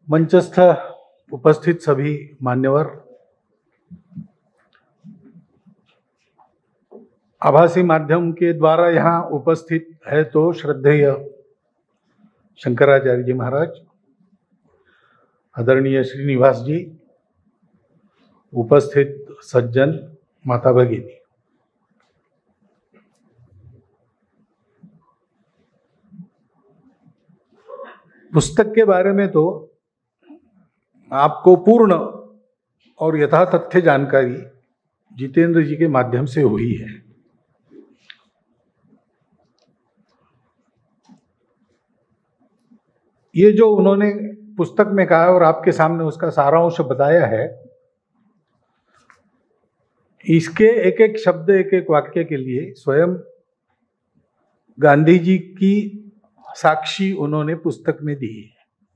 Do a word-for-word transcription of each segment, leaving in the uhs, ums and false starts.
मंचस्थ उपस्थित सभी मान्यवर, आभासी माध्यम के द्वारा यहाँ उपस्थित है तो श्रद्धेय शंकराचार्य जी महाराज, आदरणीय श्रीनिवास जी, उपस्थित सज्जन, माता भगिनी, पुस्तक के बारे में तो आपको पूर्ण और यथातथ्य जानकारी जितेंद्र जी के माध्यम से हुई है। ये जो उन्होंने पुस्तक में कहा और आपके सामने उसका सारांश बताया है, इसके एक एक शब्द, एक एक वाक्य के लिए स्वयं गांधी जी की साक्षी उन्होंने पुस्तक में दी है।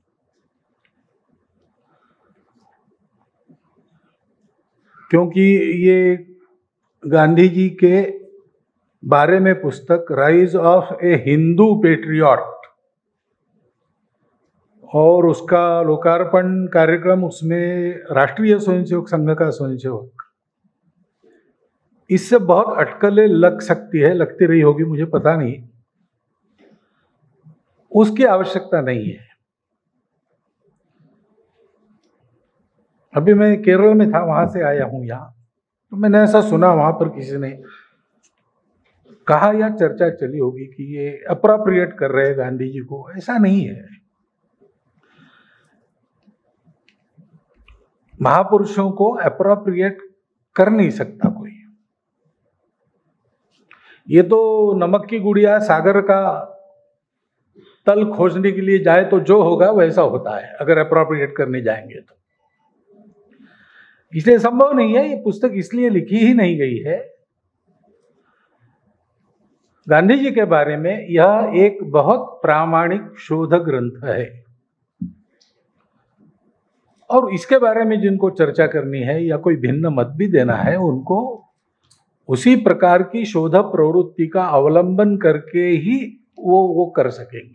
क्योंकि ये गांधी जी के बारे में पुस्तक rise of a Hindu patriot, और उसका लोकार्पण कार्यक्रम उसमें राष्ट्रीय स्वयंसेवक संघ का स्वयंसेवक, इससे बहुत अटकलें लग सकती है, लगती रही होगी, मुझे पता नहीं, उसकी आवश्यकता नहीं है। अभी मैं केरल में था, वहां से आया हूं यहाँ, तो मैंने ऐसा सुना, वहां पर किसी ने कहा या चर्चा चली होगी कि ये अप्रोप्रिएट कर रहे हैं गांधी जी को। ऐसा नहीं है। महापुरुषों को अप्रोप्रिएट कर नहीं सकता कोई। ये तो नमक की गुड़िया सागर का तल खोजने के लिए जाए तो जो होगा वैसा होता है, अगर अप्रोप्रिएट करने जाएंगे तो। इसलिए संभव नहीं है। ये पुस्तक इसलिए लिखी ही नहीं गई है। गांधी जी के बारे में यह एक बहुत प्रामाणिक शोध ग्रंथ है, और इसके बारे में जिनको चर्चा करनी है या कोई भिन्न मत भी देना है, उनको उसी प्रकार की शोध प्रवृत्ति का अवलंबन करके ही वो वो कर सकेंगे।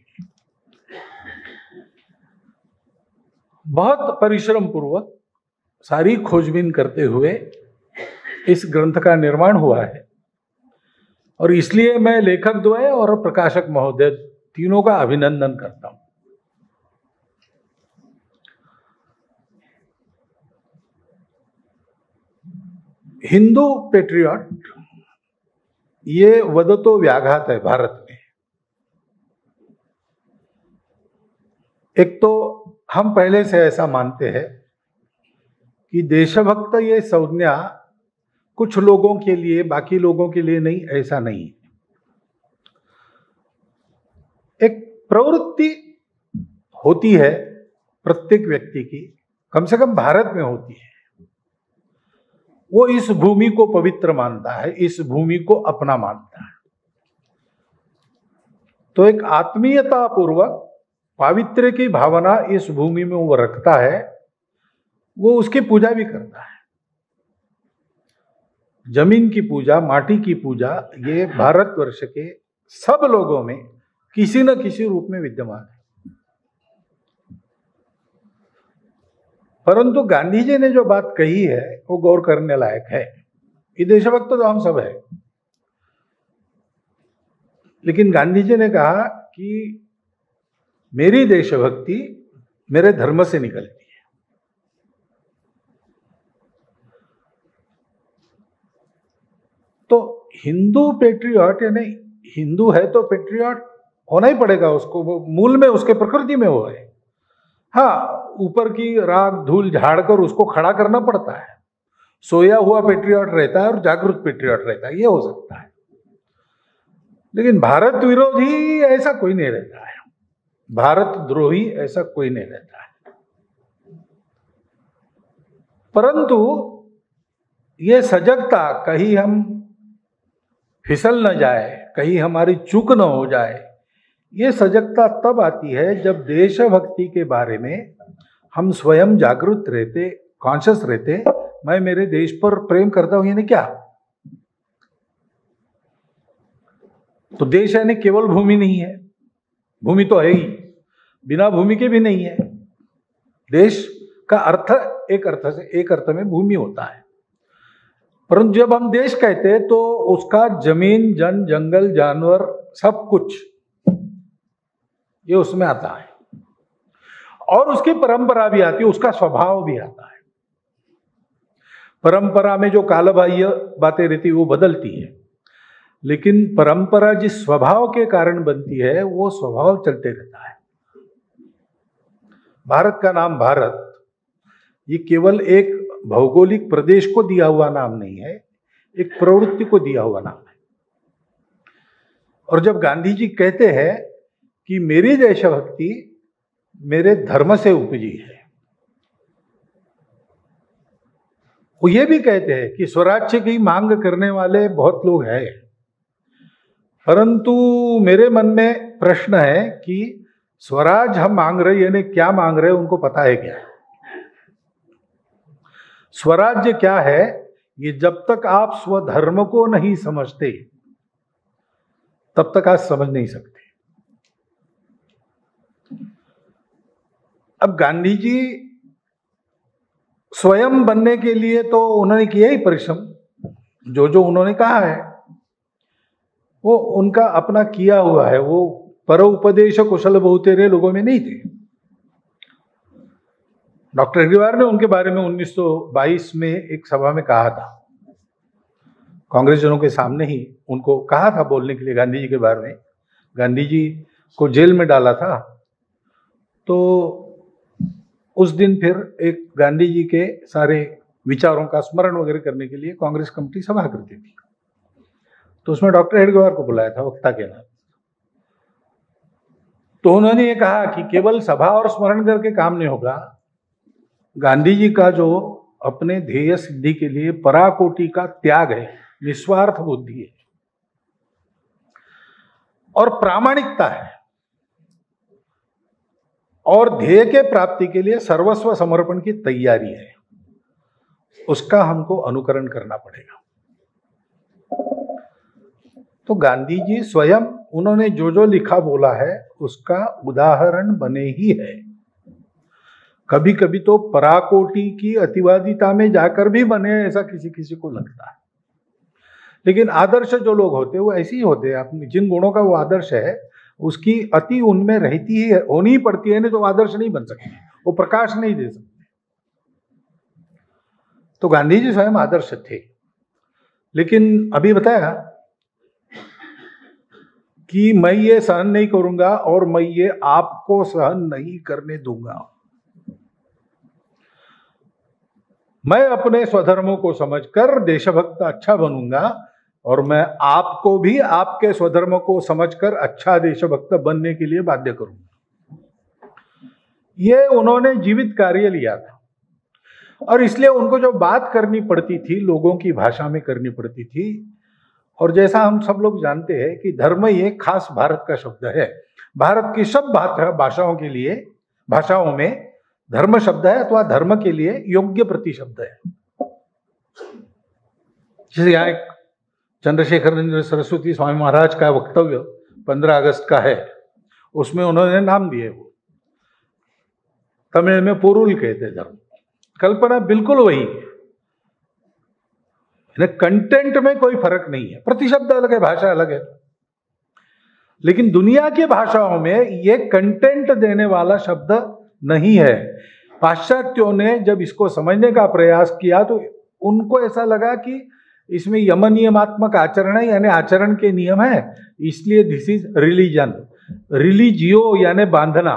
बहुत परिश्रम पूर्वक सारी खोजबीन करते हुए इस ग्रंथ का निर्माण हुआ है, और इसलिए मैं लेखक द्वय और प्रकाशक महोदय तीनों का अभिनंदन करता हूं। हिंदू पेट्रियट, ये वदतो व्याघात है भारत में। एक तो हम पहले से ऐसा मानते हैं कि देशभक्त ये संज्ञा कुछ लोगों के लिए, बाकी लोगों के लिए नहीं, ऐसा नहीं। एक प्रवृत्ति होती है प्रत्येक व्यक्ति की, कम से कम भारत में होती है। वो इस भूमि को पवित्र मानता है, इस भूमि को अपना मानता है। तो एक आत्मीयता पूर्वक पावित्र्य की भावना इस भूमि में वो रखता है, वो उसकी पूजा भी करता है। जमीन की पूजा, माटी की पूजा, ये भारतवर्ष के सब लोगों में किसी न किसी रूप में विद्यमान है। परंतु गांधी जी ने जो बात कही है वो गौर करने लायक है। ये देशभक्त तो हम सब है, लेकिन गांधी जी ने कहा कि मेरी देशभक्ति मेरे धर्म से निकलती है। तो हिंदू पेट्रियट, यानी हिंदू है तो पेट्रियट होना ही पड़ेगा उसको, वो मूल में उसके प्रकृति में वो है। हाँ, ऊपर की राख धूल झाड़कर उसको खड़ा करना पड़ता है। सोया हुआ पेट्रियट रहता है और जागृत पेट्रियट रहता है, ये हो सकता है। लेकिन भारत विरोधी ऐसा कोई नहीं रहता है, भारत द्रोही ऐसा कोई नहीं रहता है। परंतु ये सजगता, कहीं हम फिसल न जाए, कहीं हमारी चूक न हो जाए, ये सजगता तब आती है जब देशभक्ति के बारे में हम स्वयं जागरूक रहते, कॉन्शियस रहते। मैं मेरे देश पर प्रेम करता हूं, यानी क्या? तो देश यानी केवल भूमि नहीं है, भूमि तो है ही, बिना भूमि के भी नहीं है। देश का अर्थ एक अर्थ से एक अर्थ में भूमि होता है, परंतु जब हम देश कहते हैं तो उसका जमीन, जन, जंगल, जानवर, सब कुछ ये उसमें आता है, और उसकी परंपरा भी आती है, उसका स्वभाव भी आता है। परंपरा में जो कालबाह्य बातें रहती है वो बदलती है, लेकिन परंपरा जिस स्वभाव के कारण बनती है वो स्वभाव चलते रहता है। भारत का नाम भारत ये केवल एक भौगोलिक प्रदेश को दिया हुआ नाम नहीं है, एक प्रवृत्ति को दिया हुआ नाम है। और जब गांधी जी कहते हैं कि मेरी देशभक्ति मेरे धर्म से उपजी है, वो ये भी कहते हैं कि स्वराज्य की मांग करने वाले बहुत लोग हैं, परंतु मेरे मन में प्रश्न है कि स्वराज हम मांग रहे यानी क्या मांग रहे, उनको पता है क्या? स्वराज्य क्या है, ये जब तक आप स्वधर्म को नहीं समझते तब तक आप समझ नहीं सकते। अब गांधी जी स्वयं बनने के लिए तो उन्होंने किया ही परिश्रम, जो जो उन्होंने कहा है वो उनका अपना किया हुआ है, वो परोपदेश कुशल बहुतेरे लोगों में नहीं थे। डॉक्टर हेडगेवार ने उनके बारे में उन्नीस सौ बाईस में एक सभा में कहा था, कांग्रेस जनों के सामने ही उनको कहा था बोलने के लिए गांधी जी के बारे में। गांधी जी को जेल में डाला था, तो उस दिन फिर एक गांधी जी के सारे विचारों का स्मरण वगैरह करने के लिए कांग्रेस कमेटी सभा करती थी, तो उसमें डॉक्टर हेडगेवार को बुलाया था वक्ता के नाम। तो उन्होंने ये कहा कि केवल सभा और स्मरण करके काम नहीं होगा, गांधी जी का जो अपने ध्येय सिद्धि के लिए पराकोटि का त्याग है, निस्वार्थ बुद्धि है और प्रामाणिकता है, और ध्येय के प्राप्ति के लिए सर्वस्व समर्पण की तैयारी है, उसका हमको अनुकरण करना पड़ेगा। तो गांधी जी स्वयं उन्होंने जो जो लिखा बोला है उसका उदाहरण बने ही है। कभी कभी तो पराकोटि की अतिवादिता में जाकर भी बने, ऐसा किसी किसी को लगता है, लेकिन आदर्श जो लोग होते हैं वो ऐसे ही होते हैं। अपने जिन गुणों का वो आदर्श है उसकी अति उनमें रहती ही है, होनी ही पड़ती है, नहीं तो आदर्श नहीं बन सकते, वो प्रकाश नहीं दे सकते। तो गांधी जी स्वयं आदर्श थे, लेकिन अभी बताया कि मैं ये सहन नहीं करूंगा और मैं ये आपको सहन नहीं करने दूंगा। मैं अपने स्वधर्मों को समझकर देशभक्त अच्छा बनूंगा और मैं आपको भी आपके स्वधर्म को समझकर अच्छा देशभक्त बनने के लिए बाध्य करूंगा। ये उन्होंने जीवित कार्य लिया था, और इसलिए उनको जो बात करनी पड़ती थी लोगों की भाषा में करनी पड़ती थी। और जैसा हम सब लोग जानते हैं कि धर्म ये खास भारत का शब्द है, भारत की सब भाषाओं के लिए भाषाओं में धर्म शब्द है अथवा धर्म के लिए योग्य प्रतिशब्द है। जैसे यहाँ एक चंद्रशेखर सरस्वती स्वामी महाराज का वक्तव्य पंद्रह अगस्त का है, उसमें उन्होंने नाम दिए, वो तमिल में पोरुल कहते धर्म। कल्पना बिल्कुल वही है, कंटेंट में कोई फर्क नहीं है, प्रतिशब्द अलग है, भाषा अलग है, लेकिन दुनिया की भाषाओं में ये कंटेंट देने वाला शब्द नहीं है। पाश्चात्यों ने जब इसको समझने का प्रयास किया तो उनको ऐसा लगा कि इसमें यम नियमात्मक आचरण है, यानी आचरण के नियम है, इसलिए दिस इज रिलीजन। रिलीजियो यानी बांधना,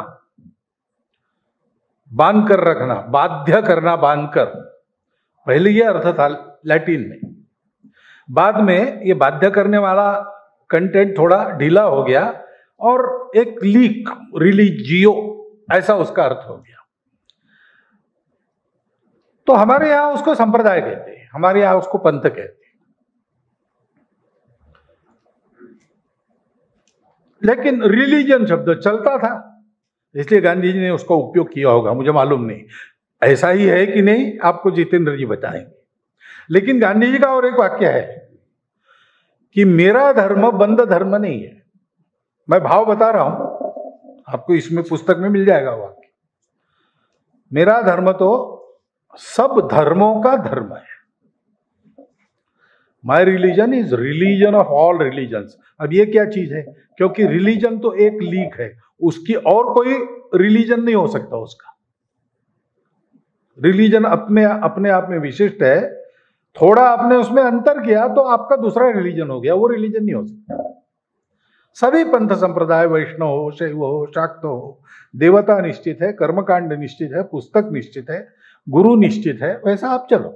बांध कर रखना, बाध्य करना, बांध कर, पहले ये अर्थ था लैटिन में। बाद में ये बाध्य करने वाला कंटेंट थोड़ा ढीला हो गया और एक लीक, रिलीजियो, ऐसा उसका अर्थ हो गया। तो हमारे यहां उसको संप्रदाय कहते हैं, हमारे यहां उसको पंथ कहते हैं। लेकिन रिलीजन शब्द चलता था, इसलिए गांधी जी ने उसका उपयोग किया होगा, मुझे मालूम नहीं ऐसा ही है कि नहीं, आपको जितेंद्र जी बताएंगे। लेकिन गांधी जी का और एक वाक्य है कि मेरा धर्म बंद धर्म नहीं है। मैं भाव बता रहा हूं, आपको इसमें पुस्तक में मिल जाएगा वाक्य। मेरा धर्म तो सब धर्मों का धर्म है। My religion is religion of all religions. अब ये क्या चीज है? क्योंकि रिलीजन तो एक लीक है, उसकी और कोई रिलीजन नहीं हो सकता। उसका रिलीजन अपने अपने आप में विशिष्ट है। थोड़ा आपने उसमें अंतर किया तो आपका दूसरा रिलीजन हो गया, वो रिलीजन नहीं हो सकता। सभी पंथ संप्रदाय, वैष्णव हो, शैव हो, शाक्त हो, देवता निश्चित है, कर्मकांड निश्चित है, पुस्तक निश्चित है, गुरु निश्चित है, वैसा आप चलो।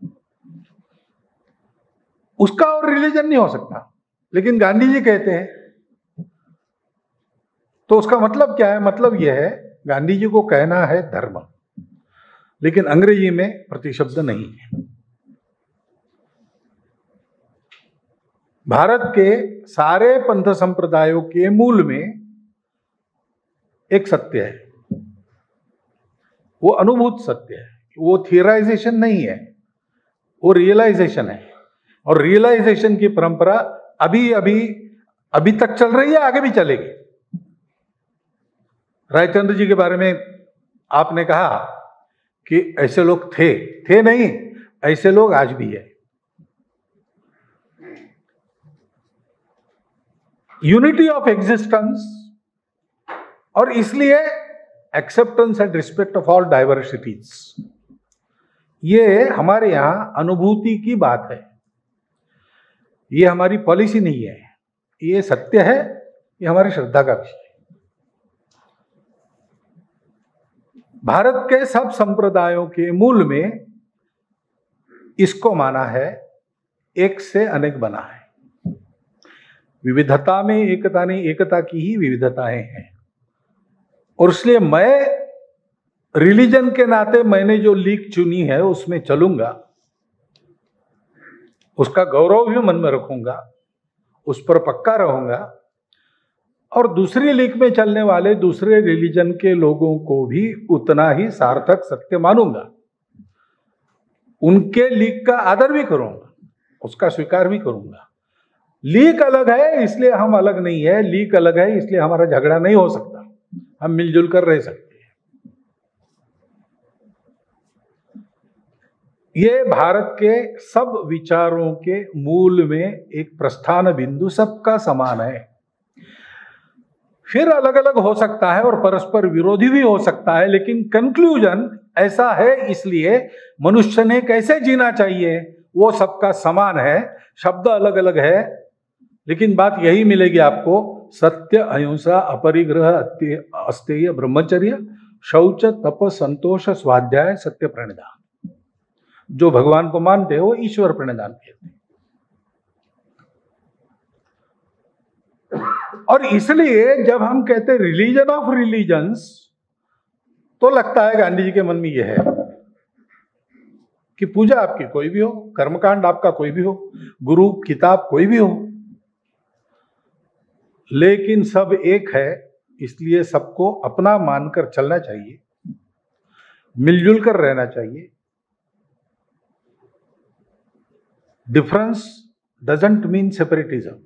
उसका और रिलीजन नहीं हो सकता। लेकिन गांधी जी कहते हैं तो उसका मतलब क्या है? मतलब यह है, गांधी जी को कहना है धर्म, लेकिन अंग्रेजी में प्रतिशब्द नहीं है। भारत के सारे पंथ संप्रदायों के मूल में एक सत्य है, वो अनुभूत सत्य है, वो थियराइजेशन नहीं है, वो रियलाइजेशन है। और रियलाइजेशन की परंपरा अभी अभी अभी तक चल रही है, आगे भी चलेगी। रायचंद्र जी के बारे में आपने कहा कि ऐसे लोग थे थे नहीं, ऐसे लोग आज भी है। यूनिटी ऑफ एग्जिस्टेंस, और इसलिए acceptance and respect of all diversities, ये हमारे यहां अनुभूति की बात है। ये हमारी पॉलिसी नहीं है, ये सत्य है, ये हमारी श्रद्धा का विषय है। भारत के सब संप्रदायों के मूल में इसको माना है, एक से अनेक बना है। विविधता में एकता नहीं, एकता की ही विविधताएं हैं। और इसलिए मैं रिलीजन के नाते मैंने जो लीग चुनी है उसमें चलूंगा, उसका गौरव भी मन में रखूंगा, उस पर पक्का रहूंगा। और दूसरी लीग में चलने वाले दूसरे रिलीजन के लोगों को भी उतना ही सार्थक सत्य मानूंगा, उनके लीग का आदर भी करूंगा, उसका स्वीकार भी करूंगा। लीग अलग है इसलिए हम अलग नहीं है, लीग अलग है इसलिए हमारा झगड़ा नहीं हो सकता, हम मिलजुल कर रह सकते हैं। ये भारत के सब विचारों के मूल में एक प्रस्थान बिंदु सबका समान है। फिर अलग अलग हो सकता है और परस्पर विरोधी भी हो सकता है, लेकिन कंक्लूजन ऐसा है। इसलिए मनुष्य ने कैसे जीना चाहिए वो सबका समान है। शब्द अलग अलग है, लेकिन बात यही मिलेगी आपको, सत्य, अहिंसा, अपरिग्रह, अस्तेय, ब्रह्मचर्य, शौच, तप, संतोष, स्वाध्याय, सत्य, प्रणिधान। जो भगवान को मानते हो ईश्वर प्रणिधान कहते हैं। और इसलिए जब हम कहते हैं रिलीजन ऑफ रिलीजन्स, तो लगता है गांधी जी के मन में यह है कि पूजा आपकी कोई भी हो, कर्मकांड आपका कोई भी हो, गुरु किताब कोई भी हो, लेकिन सब एक है। इसलिए सबको अपना मानकर चलना चाहिए, मिलजुल कर रहना चाहिए। Difference doesn't mean separatism.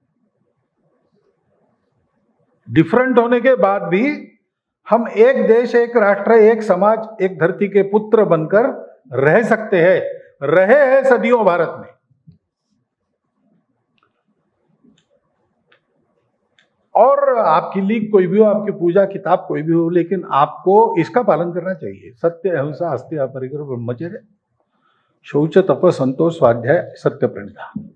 Different होने के बाद भी हम एक देश, एक राष्ट्र, एक समाज, एक धरती के पुत्र बनकर रह सकते हैं, रहे हैं सदियों भारत में। और आपकी लीग कोई भी हो, आपकी पूजा किताब कोई भी हो, लेकिन आपको इसका पालन करना चाहिए। सत्य, अहिंसा, अस्तेय, अपरिग्रह, ब्रह्मचर्य, शौच, तप, संतोष, स्वाध्याय, सत्य, प्रणिधान।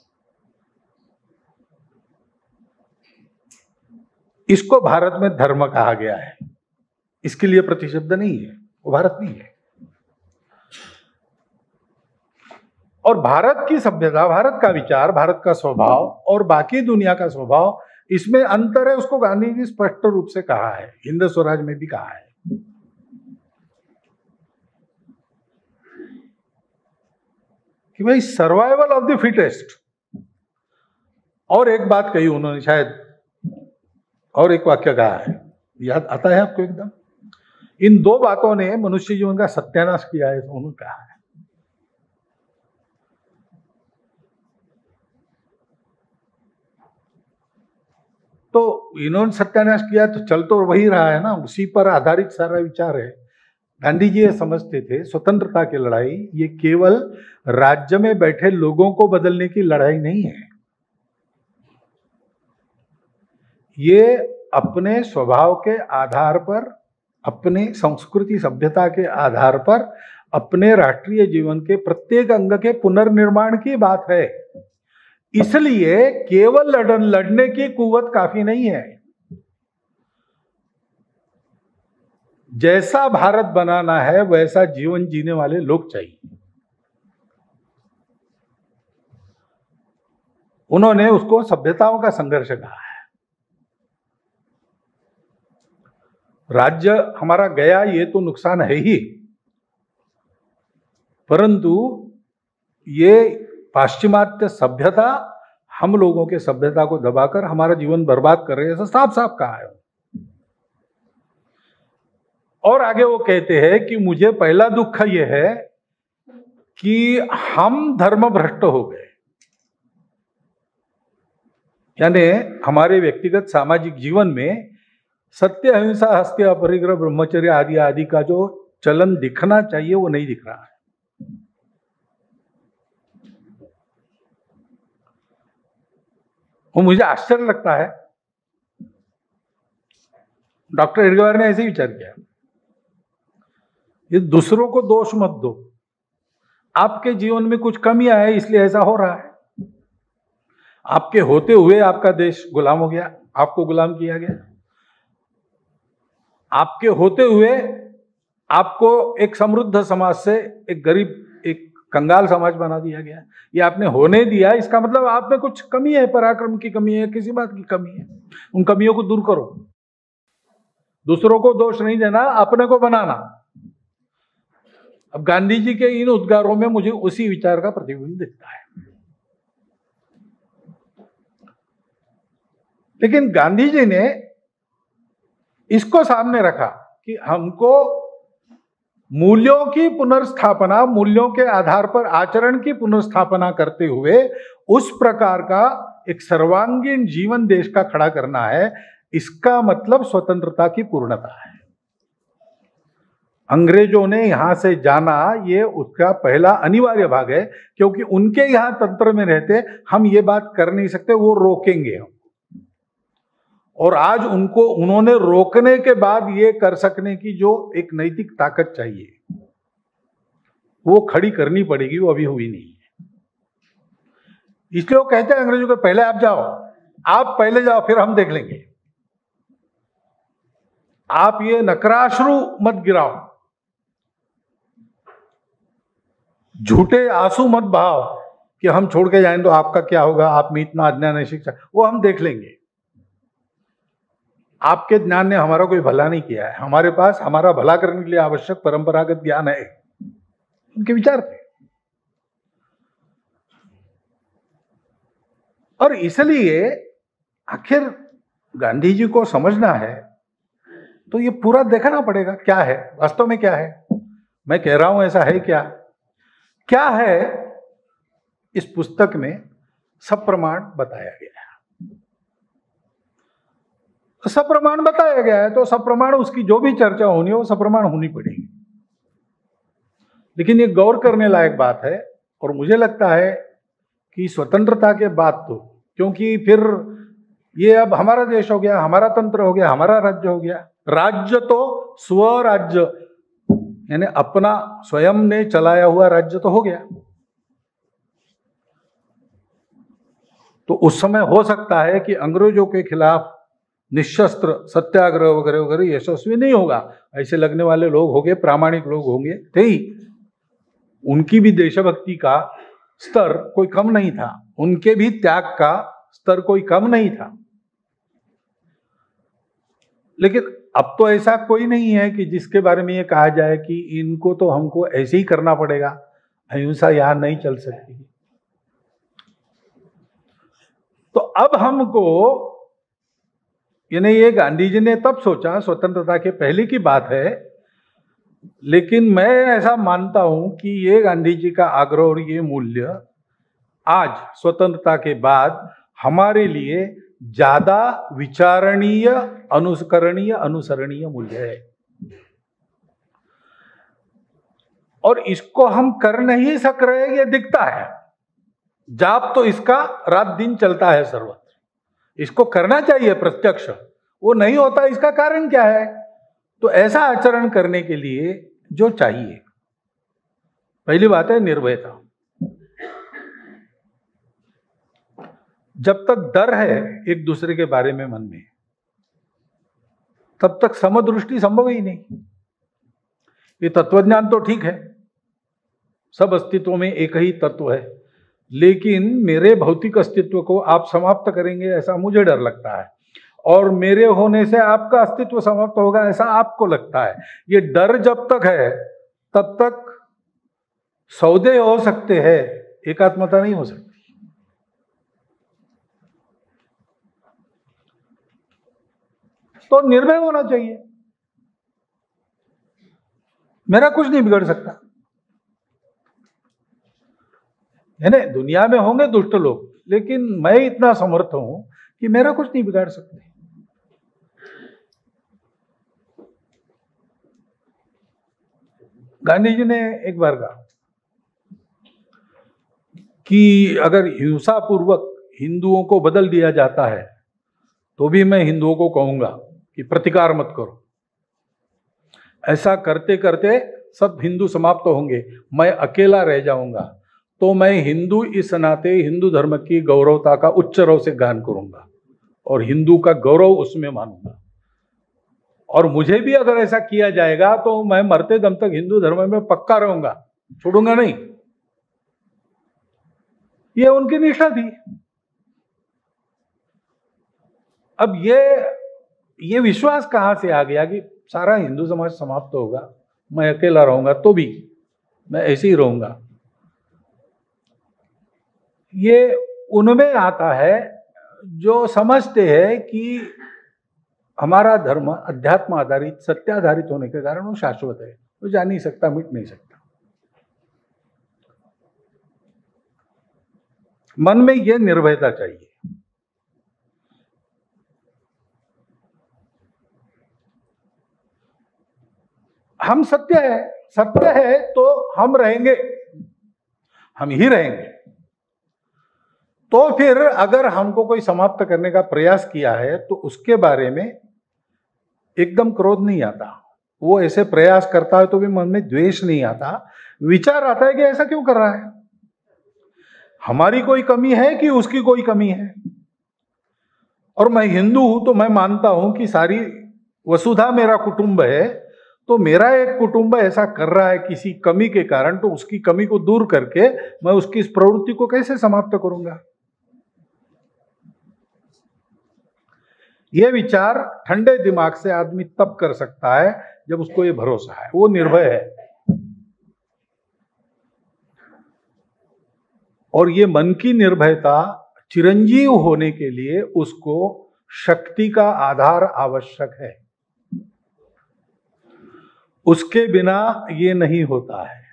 इसको भारत में धर्म कहा गया है। इसके लिए प्रतिशब्द नहीं है, वो भारत नहीं है। और भारत की सभ्यता, भारत का विचार, भारत का स्वभाव और बाकी दुनिया का स्वभाव, इसमें अंतर है। उसको गांधी जी स्पष्ट रूप से कहा है, हिंद स्वराज में भी कहा है कि भाई सर्वाइवल ऑफ द फिटेस्ट। और एक बात कही उन्होंने, शायद और एक वाक्य कहा है, याद आता है आपको एकदम? इन दो बातों ने मनुष्य जीवन का सत्यानाश किया है, तो उन्होंने कहा है। तो इन्होंने सत्यानाश किया तो चल तो वही रहा है ना, उसी पर आधारित सारा विचार है। गांधी जी ये समझते थे स्वतंत्रता की लड़ाई ये केवल राज्य में बैठे लोगों को बदलने की लड़ाई नहीं है, ये अपने स्वभाव के आधार पर, अपनी संस्कृति सभ्यता के आधार पर, अपने राष्ट्रीय जीवन के प्रत्येक अंग के पुनर्निर्माण की बात है। इसलिए केवल लड़न लड़ने की कुव्वत काफी नहीं है। जैसा भारत बनाना है वैसा जीवन जीने वाले लोग चाहिए। उन्होंने उसको सभ्यताओं का संघर्ष कहा है। राज्य हमारा गया ये तो नुकसान है ही, परंतु ये पाश्चिमात्य सभ्यता हम लोगों के सभ्यता को दबाकर हमारा जीवन बर्बाद कर रही है, ऐसा साफ साफ कहा है। और आगे वो कहते हैं कि मुझे पहला दुख ये है कि हम धर्म भ्रष्ट हो गए, यानी हमारे व्यक्तिगत सामाजिक जीवन में सत्य, अहिंसा, हत्या, अपरिग्रह, ब्रह्मचर्य आदि आदि का जो चलन दिखना चाहिए वो नहीं दिख रहा है। वो मुझे आश्चर्य लगता है। डॉक्टर एडगर ने ऐसे ही विचार किया, ये दूसरों को दोष मत दो, आपके जीवन में कुछ कमियां है इसलिए ऐसा हो रहा है। आपके होते हुए आपका देश गुलाम हो गया, आपको गुलाम किया गया। आपके होते हुए आपको एक समृद्ध समाज से एक गरीब, एक कंगाल समाज बना दिया गया। ये आपने होने दिया, इसका मतलब आप में कुछ कमी है, पराक्रम की कमी है, किसी बात की कमी है। उन कमियों को दूर करो। दूसरों को दोष नहीं देना, अपने को बनाना। अब गांधी जी के इन उद्गारों में मुझे उसी विचार का प्रतिबिंब दिखता है। लेकिन गांधी जी ने इसको सामने रखा कि हमको मूल्यों की पुनर्स्थापना, मूल्यों के आधार पर आचरण की पुनर्स्थापना करते हुए उस प्रकार का एक सर्वांगीण जीवन देश का खड़ा करना है। इसका मतलब स्वतंत्रता की पूर्णता है। अंग्रेजों ने यहां से जाना, ये उसका पहला अनिवार्य भाग है, क्योंकि उनके यहां तंत्र में रहते हम ये बात कर नहीं सकते, वो रोकेंगे हम। और आज उनको, उन्होंने रोकने के बाद ये कर सकने की जो एक नैतिक ताकत चाहिए वो खड़ी करनी पड़ेगी, वो अभी हुई नहीं है। इसलिए वो कहते हैं अंग्रेजों को, पहले आप जाओ, आप पहले जाओ, फिर हम देख लेंगे। आप ये नकराश्रु मत गिराओ, झूठे आंसू मत बहाओ कि हम छोड़ के जाएं तो आपका क्या होगा, आप में इतना अज्ञान है, शिक्षा, वो हम देख लेंगे। आपके ज्ञान ने हमारा कोई भला नहीं किया है, हमारे पास हमारा भला करने के लिए आवश्यक परंपरागत ज्ञान है। उनके विचार थे। और इसलिए आखिर गांधी जी को समझना है तो ये पूरा देखना पड़ेगा, क्या है वास्तव में, क्या है। मैं कह रहा हूं ऐसा है क्या, क्या है इस पुस्तक में सप्रमाण बताया गया है। तो सप्रमाण बताया गया है तो सप्रमाण, उसकी जो भी चर्चा होनी है वो सप्रमाण होनी पड़ेगी। लेकिन ये गौर करने लायक बात है। और मुझे लगता है कि स्वतंत्रता के बाद तो, क्योंकि फिर ये अब हमारा देश हो गया, हमारा तंत्र हो गया, हमारा राज्य हो गया। राज्य तो स्वराज्य, यानी अपना स्वयं ने चलाया हुआ राज्य तो हो गया। तो उस समय हो सकता है कि अंग्रेजों के खिलाफ निशस्त्र सत्याग्रह वगैरह वगैरह यशस्वी नहीं होगा। ऐसे लगने वाले लोग होंगे, प्रामाणिक लोग होंगे, थे ही। उनकी भी देशभक्ति का स्तर कोई कम नहीं था, उनके भी त्याग का स्तर कोई कम नहीं था। लेकिन अब तो ऐसा कोई नहीं है कि जिसके बारे में ये कहा जाए कि इनको तो हमको ऐसे ही करना पड़ेगा, अहिंसा यहां नहीं चल सकती। तो अब हमको, यानी ये गांधी जी ने तब सोचा, स्वतंत्रता के पहले की बात है। लेकिन मैं ऐसा मानता हूं कि ये गांधी जी का आग्रह और ये मूल्य आज स्वतंत्रता के बाद हमारे लिए ज्यादा विचारणीय, अनुकरणीय, अनुसरणीय मूल्य है। और इसको हम कर नहीं सक रहे, ये दिखता है। जाप तो इसका रात दिन चलता है सर्वत्र, इसको करना चाहिए प्रत्यक्ष, वो नहीं होता, इसका कारण क्या है? तो ऐसा आचरण करने के लिए जो चाहिए, पहली बात है निर्भयता। जब तक डर है एक दूसरे के बारे में मन में, तब तक समदृष्टि संभव ही नहीं। ये तत्वज्ञान तो ठीक है, सब अस्तित्व में एक ही तत्व है, लेकिन मेरे भौतिक अस्तित्व को आप समाप्त करेंगे ऐसा मुझे डर लगता है, और मेरे होने से आपका अस्तित्व समाप्त होगा ऐसा आपको लगता है। ये डर जब तक है तब तक सौदे हो सकते हैं, एकात्मता नहीं हो सकती। तो निर्भय होना चाहिए, मेरा कुछ नहीं बिगड़ सकता। है ना, दुनिया में होंगे दुष्ट लोग, लेकिन मैं इतना समर्थ हूं कि मेरा कुछ नहीं बिगाड़ सकते। गांधी जी ने एक बार कहा कि अगर हिंसा पूर्वक हिंदुओं को बदल दिया जाता है तो भी मैं हिंदुओं को कहूंगा कि प्रतिकार मत करो। ऐसा करते करते सब हिंदू समाप्त होंगे, मैं अकेला रह जाऊंगा, तो मैं हिंदू इस नाते हिंदू धर्म की गौरवता का उच्च रव से गान करूंगा और हिंदू का गौरव उसमें मानूंगा। और मुझे भी अगर ऐसा किया जाएगा तो मैं मरते दम तक हिंदू धर्म में पक्का रहूंगा, छोड़ूंगा नहीं। ये उनकी निष्ठा थी। अब ये ये विश्वास कहां से आ गया कि सारा हिंदू समाज समाप्त होगा, मैं अकेला रहूंगा तो भी मैं ऐसे ही रहूंगा? ये उनमें आता है जो समझते हैं कि हमारा धर्म अध्यात्म आधारित, सत्य आधारित होने के कारण वो शाश्वत है, वो जा नहीं सकता, मिट नहीं सकता। मन में यह निर्भयता चाहिए। हम सत्य है, सत्य है तो हम रहेंगे, हम ही रहेंगे। तो फिर अगर हमको कोई समाप्त करने का प्रयास किया है तो उसके बारे में एकदम क्रोध नहीं आता। वो ऐसे प्रयास करता है तो भी मन में द्वेष नहीं आता, विचार आता है कि ऐसा क्यों कर रहा है, हमारी कोई कमी है कि उसकी कोई कमी है। और मैं हिंदू हूं तो मैं मानता हूं कि सारी वसुधा मेरा कुटुंब है, तो मेरा एक कुटुंब ऐसा कर रहा है किसी कमी के कारण, तो उसकी कमी को दूर करके मैं उसकी इस प्रवृत्ति को कैसे समाप्त करूंगा। यह विचार ठंडे दिमाग से आदमी तब कर सकता है जब उसको ये भरोसा है, वो निर्भय है। और ये मन की निर्भयता चिरंजीव होने के लिए उसको शक्ति का आधार आवश्यक है, उसके बिना ये नहीं होता है।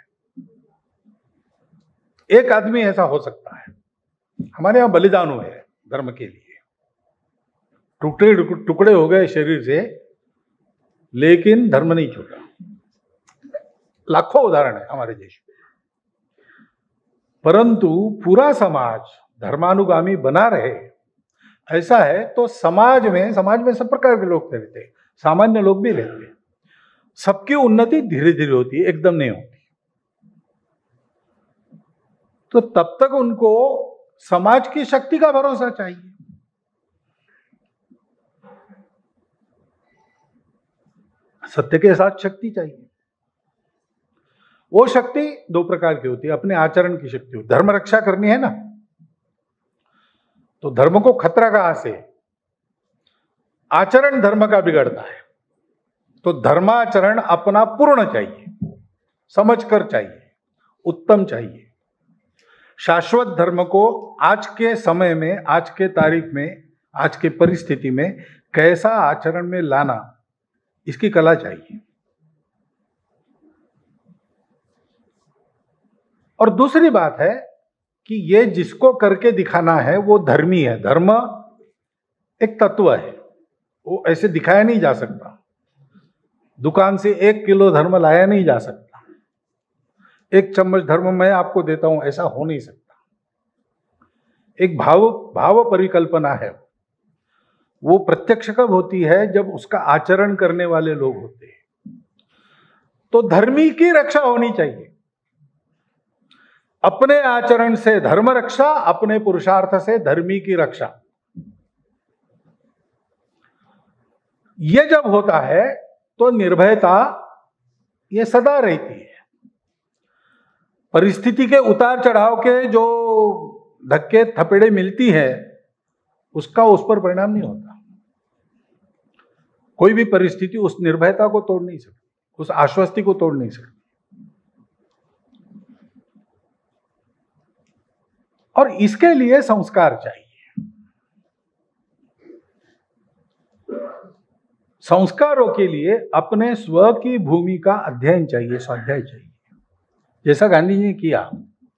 एक आदमी ऐसा हो सकता है, हमारे यहां बलिदान हुए धर्म के लिए, टुकड़े टुकड़े हो गए शरीर से, लेकिन धर्म नहीं छूटा। लाखों उदाहरण है हमारे देश में। परंतु पूरा समाज धर्मानुगामी बना रहे ऐसा है तो समाज में समाज में सब प्रकार के लोग रहते, सामान्य लोग भी रहते, सबकी उन्नति धीरे धीरे होती है, एकदम नहीं होती। तो तब तक उनको समाज की शक्ति का भरोसा चाहिए। सत्य के साथ शक्ति चाहिए। वो शक्ति दो प्रकार की होती है, अपने आचरण की शक्ति होती है। धर्म रक्षा करनी है ना, तो धर्म को खतरा कहां से? आचरण धर्म का बिगड़ता है। तो धर्माचरण अपना पूर्ण चाहिए, समझकर चाहिए, उत्तम चाहिए। शाश्वत धर्म को आज के समय में, आज के तारीख में, आज के परिस्थिति में कैसा आचरण में लाना, इसकी कला चाहिए। और दूसरी बात है कि ये जिसको करके दिखाना है वो धर्मी है। धर्म एक तत्व है, वो ऐसे दिखाया नहीं जा सकता। दुकान से एक किलो धर्म लाया नहीं जा सकता। एक चम्मच धर्म मैं आपको देता हूं, ऐसा हो नहीं सकता। एक भाव भाव परिकल्पना है, वो प्रत्यक्ष कब होती है? जब उसका आचरण करने वाले लोग होते हैं। तो धर्मी की रक्षा होनी चाहिए, अपने आचरण से धर्म रक्षा, अपने पुरुषार्थ से धर्मी की रक्षा। ये जब होता है तो निर्भयता ये सदा रहती है। परिस्थिति के उतार चढ़ाव के जो धक्के थपेड़े मिलती है, उसका उस पर परिणाम नहीं होता। कोई भी परिस्थिति उस निर्भयता को तोड़ नहीं सकती, उस आश्वस्ति को तोड़ नहीं सकती। और इसके लिए संस्कार चाहिए। संस्कारों के लिए अपने स्व की भूमि का अध्ययन चाहिए, स्वाध्याय चाहिए, जैसा गांधी जी ने किया।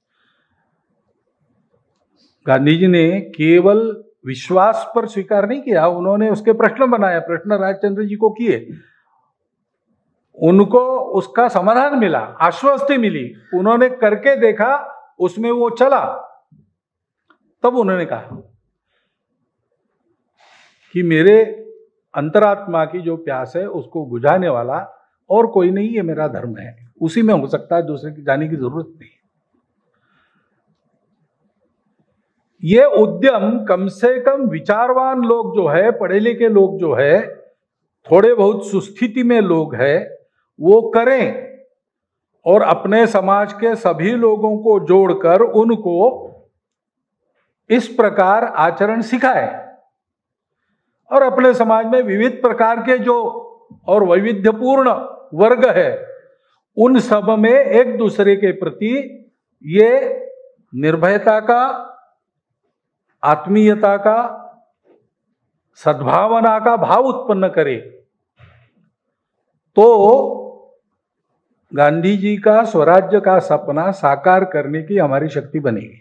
गांधी जी ने केवल विश्वास पर स्वीकार नहीं किया, उन्होंने उसके प्रश्न बनाए, प्रश्न राजचंद्र जी को किए, उनको उसका समाधान मिला, आश्वस्ति मिली, उन्होंने करके देखा, उसमें वो चला, तब उन्होंने कहा कि मेरे अंतरात्मा की जो प्यास है उसको बुझाने वाला और कोई नहीं, ये मेरा धर्म है, उसी में हो सकता है, दूसरे की जाने की जरूरत नहीं। ये उद्यम कम से कम विचारवान लोग जो है, पढ़े लिखे लोग जो है, थोड़े बहुत सुस्थिति में लोग हैं, वो करें और अपने समाज के सभी लोगों को जोड़कर उनको इस प्रकार आचरण सिखाए। और अपने समाज में विविध प्रकार के जो और वैविध्यपूर्ण वर्ग है, उन सब में एक दूसरे के प्रति ये निर्भयता का, आत्मीयता का, सद्भावना का भाव उत्पन्न करे, तो गांधी जी का स्वराज्य का सपना साकार करने की हमारी शक्ति बनेगी।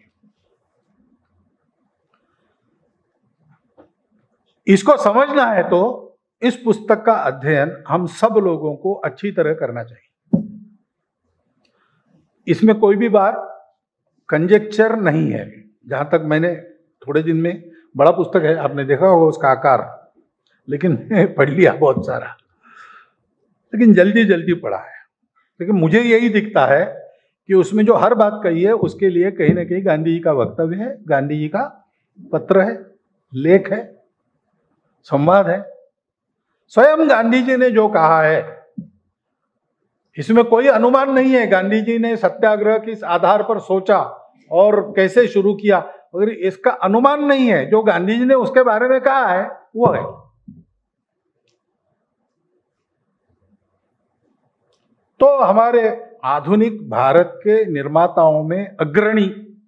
इसको समझना है तो इस पुस्तक का अध्ययन हम सब लोगों को अच्छी तरह करना चाहिए। इसमें कोई भी बात कंजेक्चर नहीं है। जहां तक मैंने थोड़े दिन में, बड़ा पुस्तक है, आपने देखा होगा उसका आकार, लेकिन पढ़ लिया बहुत सारा, लेकिन जल्दी जल्दी पढ़ा है। लेकिन मुझे यही दिखता है कि उसमें जो हर बात कही है उसके लिए कहीं ना कहीं गांधी जी का वक्तव्य है, गांधी जी का पत्र है, लेख है, संवाद है। स्वयं गांधी जी ने जो कहा है, इसमें कोई अनुमान नहीं है गांधी जी ने सत्याग्रह किस आधार पर सोचा और कैसे शुरू किया, अगर इसका अनुमान नहीं है। जो गांधी जी ने उसके बारे में कहा है वो है। तो हमारे आधुनिक भारत के निर्माताओं में अग्रणी,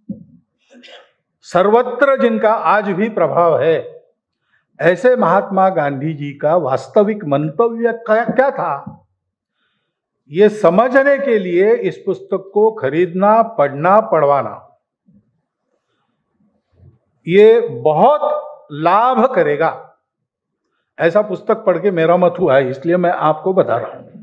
सर्वत्र जिनका आज भी प्रभाव है, ऐसे महात्मा गांधी जी का वास्तविक मंतव्य क्या था, ये समझने के लिए इस पुस्तक को खरीदना, पढ़ना, पढ़वाना ये बहुत लाभ करेगा। ऐसा पुस्तक पढ़ के मेरा मत हुआ है, इसलिए मैं आपको बता रहा हूं।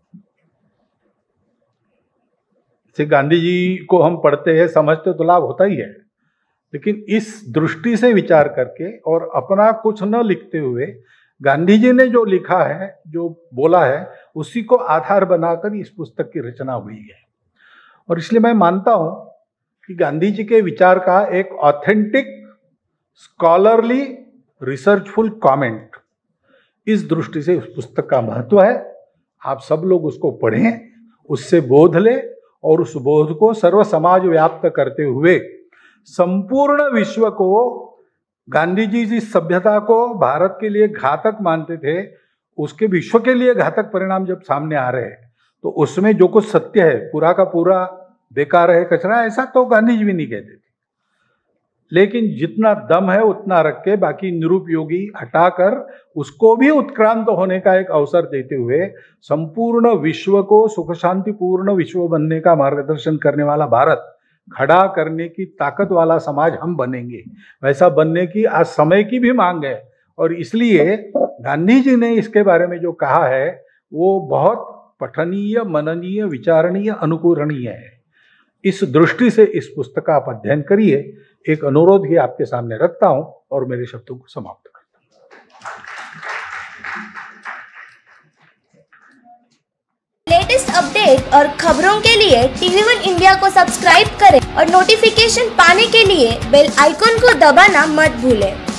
से गांधी जी को हम पढ़ते हैं, समझते तो लाभ होता ही है, लेकिन इस दृष्टि से विचार करके और अपना कुछ न लिखते हुए गांधी जी ने जो लिखा है, जो बोला है, उसी को आधार बनाकर इस पुस्तक की रचना हुई है। और इसलिए मैं मानता हूं कि गांधी जी के विचार का एक ऑथेंटिक, स्कॉलरली, रिसर्चफुल कमेंट, इस दृष्टि से उस पुस्तक का महत्व है। आप सब लोग उसको पढ़ें, उससे बोध लें और उस बोध को सर्व समाज व्याप्त करते हुए संपूर्ण विश्व को, गांधी जी जिस सभ्यता को भारत के लिए घातक मानते थे, उसके विश्व के लिए घातक परिणाम जब सामने आ रहे हैं, तो उसमें जो कुछ सत्य है पूरा का पूरा बेकार है, कचरा, ऐसा तो गांधी जी भी नहीं कहते थे। लेकिन जितना दम है उतना रख के बाकी निरुपयोगी हटाकर उसको भी उत्क्रांत होने का एक अवसर देते हुए संपूर्ण विश्व को सुख शांतिपूर्ण विश्व बनने का मार्गदर्शन करने वाला भारत खड़ा करने की ताकत वाला समाज हम बनेंगे। वैसा बनने की आज समय की भी मांग है, और इसलिए गांधी जी ने इसके बारे में जो कहा है वो बहुत पठनीय, मननीय, विचारणीय, अनुकरणीय है। इस दृष्टि से इस पुस्तक का आप अध्ययन करिए, एक अनुरोध ही आपके सामने रखता हूं और मेरे शब्दों को समाप्त करता हूं। लेटेस्ट अपडेट और खबरों के लिए टीवी वन इंडिया को सब्सक्राइब करें और नोटिफिकेशन पाने के लिए बेल आइकॉन को दबाना मत भूलें।